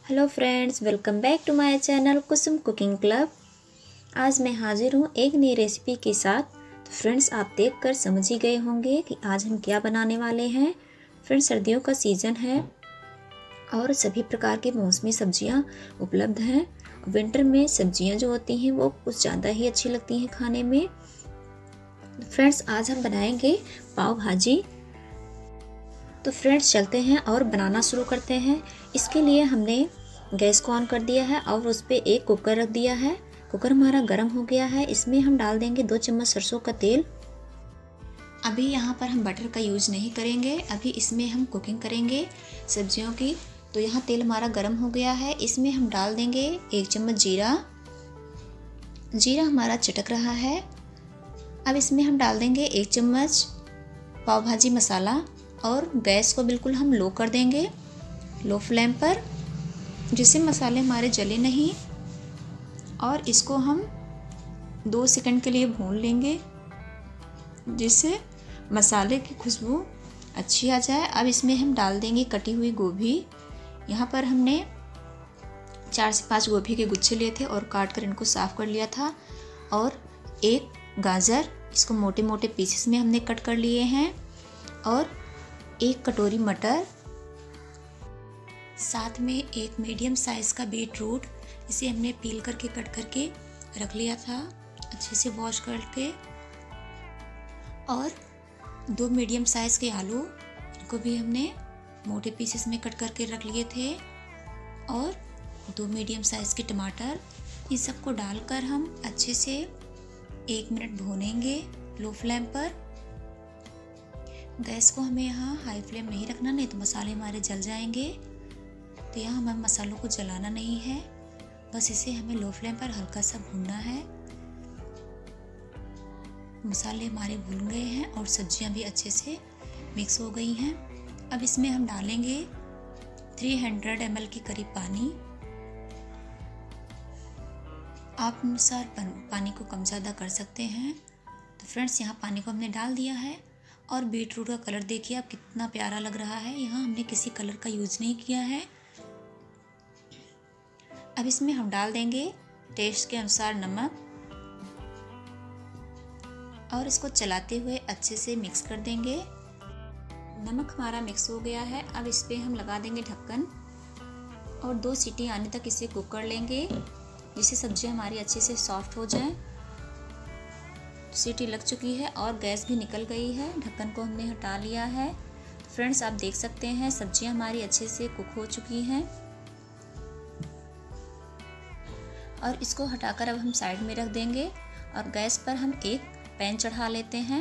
Hello friends, welcome back to my channel Kusum cooking club. आज मैं हाजिर हूँ एक नई रेसिपी के साथ। तो फ्रेंड्स, आप देखकर समझ ही गए होंगे कि आज हम क्या बनाने वाले हैं। फ्रेंड्स, सर्दियों का सीज़न है और सभी प्रकार की मौसमी सब्जियाँ उपलब्ध हैं। विंटर में सब्जियाँ जो होती हैं वो कुछ ज़्यादा ही अच्छी लगती हैं खाने में। फ्रेंड्स, आज हम बनाएंगे पाव भाजी। तो फ्रेंड्स, चलते हैं और बनाना शुरू करते हैं। इसके लिए हमने गैस को ऑन कर दिया है और उस पर एक कुकर रख दिया है। कुकर हमारा गर्म हो गया है। इसमें हम डाल देंगे 2 चम्मच सरसों का तेल। अभी यहाँ पर हम बटर का यूज नहीं करेंगे, अभी इसमें हम कुकिंग करेंगे सब्जियों की। तो यहाँ तेल हमारा गर्म हो गया है। इसमें हम डाल देंगे 1 चम्मच जीरा। जीरा हमारा चटक रहा है। अब इसमें हम डाल देंगे 1 चम्मच पाव भाजी मसाला और गैस को बिल्कुल हम लो कर देंगे, लो फ्लेम पर, जिससे मसाले हमारे जले नहीं। और इसको हम 2 सेकंड के लिए भून लेंगे, जिससे मसाले की खुशबू अच्छी आ जाए। अब इसमें हम डाल देंगे कटी हुई गोभी। यहाँ पर हमने 4 से 5 गोभी के गुच्छे लिए थे और काट कर इनको साफ़ कर लिया था। और 1 गाजर, इसको मोटे मोटे पीसेस में हमने कट कर लिए हैं। और 1 कटोरी मटर, साथ में 1 मीडियम साइज़ का बीट रूट, इसे हमने पील करके कट करके रख लिया था, अच्छे से वॉश करके। और 2 मीडियम साइज़ के आलू, इनको भी हमने मोटे पीसेस में कट करके रख लिए थे। और 2 मीडियम साइज़ के टमाटर, इन सबको डालकर हम अच्छे से 1 मिनट भूनेंगे लो फ्लेम पर। गैस को हमें यहाँ हाई फ्लेम नहीं रखना, नहीं तो मसाले हमारे जल जाएंगे। तो यहाँ हमें मसालों को जलाना नहीं है, बस इसे हमें लो फ्लेम पर हल्का सा भूनना है। मसाले हमारे भून गए हैं और सब्जियां भी अच्छे से मिक्स हो गई हैं। अब इसमें हम डालेंगे 300 ml के करीब पानी। आप अनुसार पानी को कम ज़्यादा कर सकते हैं। तो फ्रेंड्स, यहाँ पानी को हमने डाल दिया है। और बीट रूट का कलर देखिए आप कितना प्यारा लग रहा है। यहाँ हमने किसी कलर का यूज नहीं किया है। अब इसमें हम डाल देंगे टेस्ट के अनुसार नमक और इसको चलाते हुए अच्छे से मिक्स कर देंगे। नमक हमारा मिक्स हो गया है। अब इस पे हम लगा देंगे ढक्कन और 2 सीटी आने तक इसे कुक कर लेंगे, जिससे सब्जियां हमारी अच्छे से सॉफ्ट हो जाएं। सीटी लग चुकी है और गैस भी निकल गई है। ढक्कन को हमने हटा लिया है। फ्रेंड्स, आप देख सकते हैं सब्जियां हमारी अच्छे से कुक हो चुकी हैं। और इसको हटाकर अब हम साइड में रख देंगे और गैस पर हम एक पैन चढ़ा लेते हैं।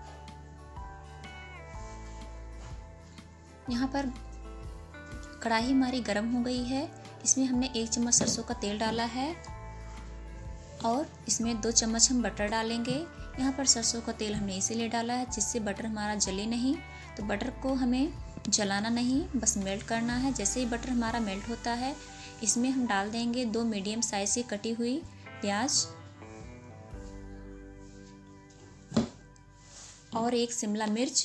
यहाँ पर कढ़ाई हमारी गर्म हो गई है। इसमें हमने 1 चम्मच सरसों का तेल डाला है और इसमें 2 चम्मच हम बटर डालेंगे। यहाँ पर सरसों का तेल हमने इसीलिए डाला है जिससे बटर हमारा जले नहीं। तो बटर को हमें जलाना नहीं, बस मेल्ट करना है। जैसे ही बटर हमारा मेल्ट होता है, इसमें हम डाल देंगे 2 मीडियम साइज की कटी हुई प्याज और 1 शिमला मिर्च,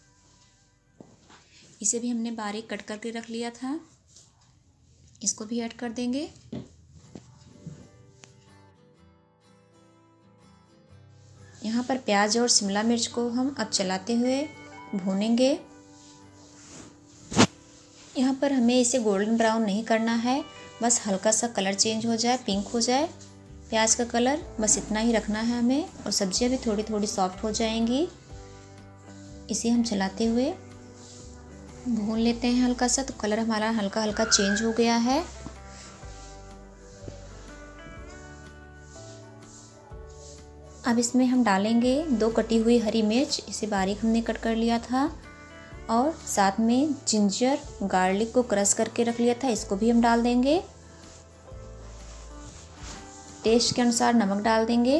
इसे भी हमने बारीक कट करके रख लिया था, इसको भी ऐड कर देंगे। यहाँ पर प्याज और शिमला मिर्च को हम अब चलाते हुए भूनेंगे। यहाँ पर हमें इसे गोल्डन ब्राउन नहीं करना है, बस हल्का सा कलर चेंज हो जाए, पिंक हो जाए प्याज का कलर, बस इतना ही रखना है हमें। और सब्जियाँ भी थोड़ी थोड़ी सॉफ्ट हो जाएंगी। इसे हम चलाते हुए भून लेते हैं हल्का सा। तो कलर हमारा हल्का हल्का चेंज हो गया है। अब इसमें हम डालेंगे 2 कटी हुई हरी मिर्च, इसे बारीक हमने कट कर लिया था। और साथ में जिंजर गार्लिक को क्रश करके रख लिया था, इसको भी हम डाल देंगे। टेस्ट के अनुसार नमक डाल देंगे।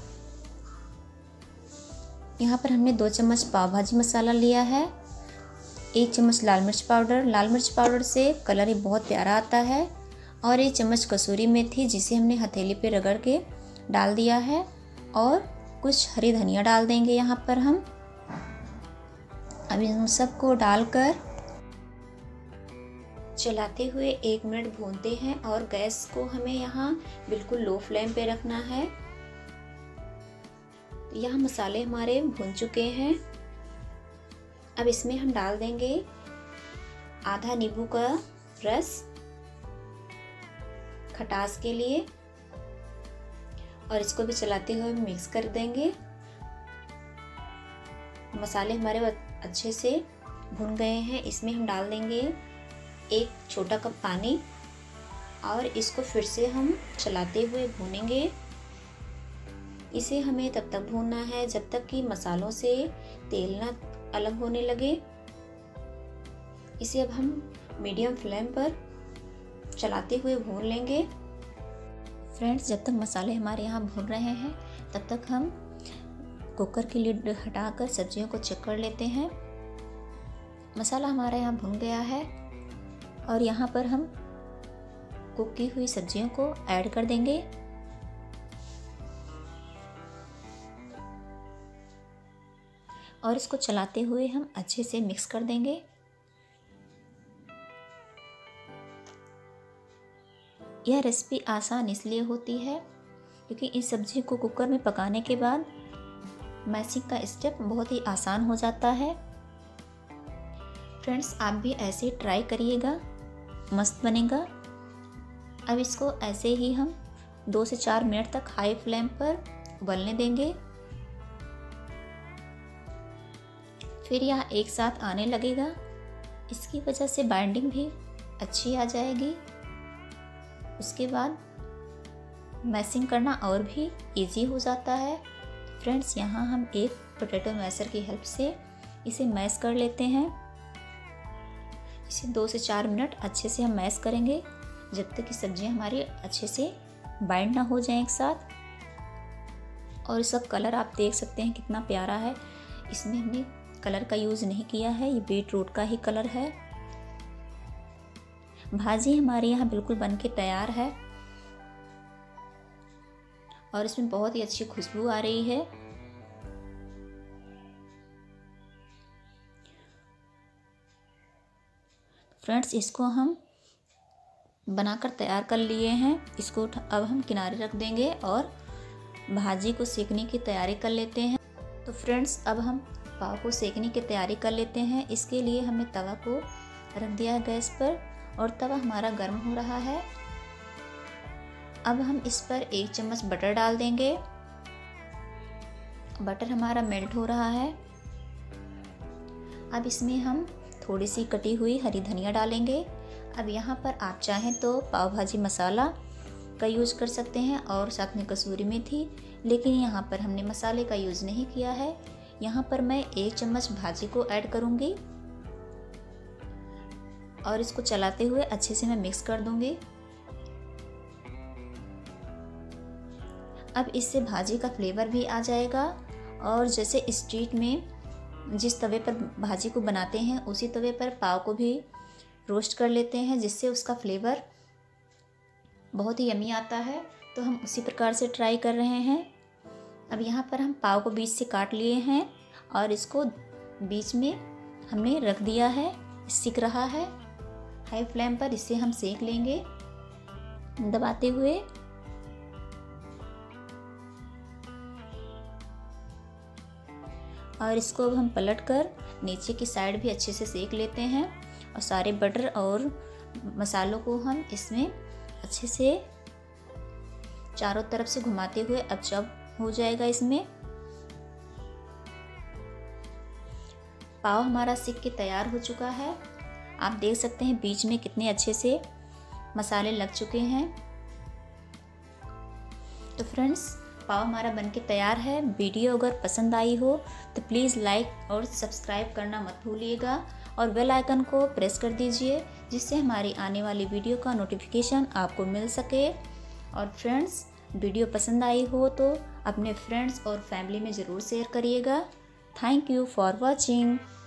यहाँ पर हमने 2 चम्मच पाव भाजी मसाला लिया है, 1 चम्मच लाल मिर्च पाउडर। लाल मिर्च पाउडर से कलर ही बहुत प्यारा आता है। और 1 चम्मच कसूरी मेथी, जिसे हमने हथेली पे रगड़ के डाल दिया है। और कुछ हरी धनिया डाल देंगे यहाँ पर हम। अब इन सबको डालकर चलाते हुए 1 मिनट भूनते हैं और गैस को हमें यहाँ बिल्कुल लो फ्लेम पे रखना है। यहाँ मसाले हमारे भून चुके हैं। अब इसमें हम डाल देंगे आधा नींबू का रस खटास के लिए और इसको भी चलाते हुए मिक्स कर देंगे। मसाले हमारे अच्छे से भुन गए हैं। इसमें हम डाल देंगे 1 छोटा कप पानी और इसको फिर से हम चलाते हुए भूनेंगे। इसे हमें तब तक भूनना है जब तक कि मसालों से तेल ना अलग होने लगे। इसे अब हम मीडियम फ्लेम पर चलाते हुए भून लेंगे। फ्रेंड्स, जब तक मसाले हमारे यहाँ भून रहे हैं तब तक हम कुकर की लिड हटाकर सब्जियों को चेक कर लेते हैं। मसाला हमारा यहाँ भुन गया है और यहाँ पर हम कुक की हुई सब्जियों को ऐड कर देंगे। और इसको चलाते हुए हम अच्छे से मिक्स कर देंगे। यह रेसिपी आसान इसलिए होती है क्योंकि इस सब्जी को कुकर में पकाने के बाद मैशिंग का स्टेप बहुत ही आसान हो जाता है। फ्रेंड्स, आप भी ऐसे ट्राई करिएगा, मस्त बनेगा। अब इसको ऐसे ही हम 2 से 4 मिनट तक हाई फ्लेम पर उबलने देंगे। फिर यह एक साथ आने लगेगा। इसकी वजह से बाइंडिंग भी अच्छी आ जाएगी। उसके बाद मैशिंग करना और भी इजी हो जाता है। फ्रेंड्स, यहाँ हम एक पोटैटो मैशर की हेल्प से इसे मैश कर लेते हैं। इसे 2 से 4 मिनट अच्छे से हम मैश करेंगे जब तक कि सब्जियाँ हमारी अच्छे से बाइंड ना हो जाएं एक साथ। और इसका कलर आप देख सकते हैं कितना प्यारा है। इसमें हमने कलर का यूज़ नहीं किया है, ये बीट रूट का ही कलर है। भाजी हमारे यहाँ बिल्कुल बनके तैयार है और इसमें बहुत ही अच्छी खुशबू आ रही है। फ्रेंड्स, इसको हम बनाकर तैयार कर लिए हैं। इसको अब हम किनारे रख देंगे और भाजी को सेकने की तैयारी कर लेते हैं। तो फ्रेंड्स, अब हम पाव को सेकने की तैयारी कर लेते हैं। इसके लिए हमने तवा को रख दिया है गैस पर और तवा हमारा गर्म हो रहा है। अब हम इस पर 1 चम्मच बटर डाल देंगे। बटर हमारा मेल्ट हो रहा है। अब इसमें हम थोड़ी सी कटी हुई हरी धनिया डालेंगे। अब यहाँ पर आप चाहें तो पाव भाजी मसाला का यूज़ कर सकते हैं और साथ में कसूरी मेथी, लेकिन यहाँ पर हमने मसाले का यूज़ नहीं किया है। यहाँ पर मैं 1 चम्मच भाजी को ऐड करूँगी और इसको चलाते हुए अच्छे से मैं मिक्स कर दूँगी। अब इससे भाजी का फ्लेवर भी आ जाएगा और जैसे स्ट्रीट में जिस तवे पर भाजी को बनाते हैं उसी तवे पर पाव को भी रोस्ट कर लेते हैं, जिससे उसका फ्लेवर बहुत ही यमी आता है। तो हम उसी प्रकार से ट्राई कर रहे हैं। अब यहाँ पर हम पाव को बीच से काट लिए हैं और इसको बीच में हमने रख दिया है। सिक रहा है। हाई फ्लेम पर इसे हम सेक लेंगे दबाते हुए। और इसको अब हम पलटकर नीचे की साइड भी अच्छे से सेक लेते हैं और सारे बटर और मसालों को हम इसमें अच्छे से चारों तरफ से घुमाते हुए अब जब हो जाएगा। इसमें पाव हमारा सिक के तैयार हो चुका है। आप देख सकते हैं बीच में कितने अच्छे से मसाले लग चुके हैं। तो फ्रेंड्स, पाव हमारा बनके तैयार है। वीडियो अगर पसंद आई हो तो प्लीज़ लाइक और सब्सक्राइब करना मत भूलिएगा और बेल आइकन को प्रेस कर दीजिए, जिससे हमारी आने वाली वीडियो का नोटिफिकेशन आपको मिल सके। और फ्रेंड्स, वीडियो पसंद आई हो तो अपने फ्रेंड्स और फैमिली में ज़रूर शेयर करिएगा। Thank you for watching.